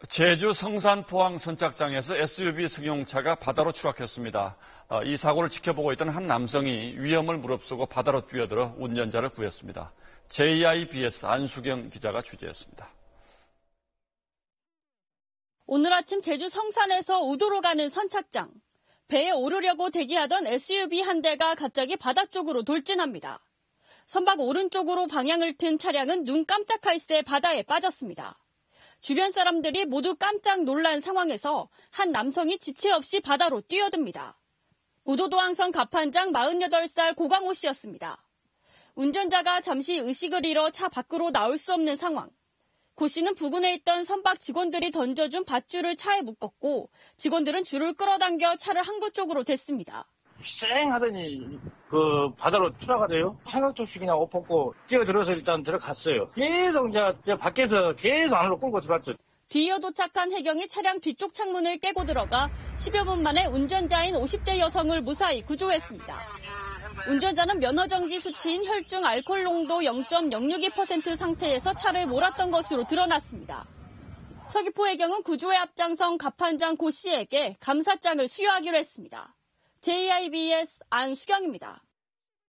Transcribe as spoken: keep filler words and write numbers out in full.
제주 성산 포항 선착장에서 에스유브이 승용차가 바다로 추락했습니다. 이 사고를 지켜보고 있던 한 남성이 위험을 무릅쓰고 바다로 뛰어들어 운전자를 구했습니다. 제이아이비에스 안수경 기자가 취재했습니다. 오늘 아침 제주 성산에서 우도로 가는 선착장. 배에 오르려고 대기하던 에스유브이 한 대가 갑자기 바다 쪽으로 돌진합니다. 선박 오른쪽으로 방향을 튼 차량은 눈 깜짝할 새 바다에 빠졌습니다. 주변 사람들이 모두 깜짝 놀란 상황에서 한 남성이 지체 없이 바다로 뛰어듭니다. 우도도항선 갑판장 마흔여덟 살 고광호 씨였습니다. 운전자가 잠시 의식을 잃어 차 밖으로 나올 수 없는 상황. 고 씨는 부근에 있던 선박 직원들이 던져준 밧줄을 차에 묶었고 직원들은 줄을 끌어당겨 차를 항구 쪽으로 댔습니다. 쌩 하더니 그 바다로 추락하대요. 생각도 없이 그냥 옷 벗고 뛰어들어서 일단 들어갔어요. 계속 이제 밖에서 계속 안으로 끌고 들어갔죠. 뒤이어 도착한 해경이 차량 뒤쪽 창문을 깨고 들어가 십여 분 만에 운전자인 오십 대 여성을 무사히 구조했습니다. 운전자는 면허정지 수치인 혈중 알코올 농도 영 점 영육이 퍼센트 상태에서 차를 몰았던 것으로 드러났습니다. 서귀포 해경은 구조에 앞장선 갑판장 고 씨에게 감사장을 수여하기로 했습니다. 제이아이비에스 안수경입니다.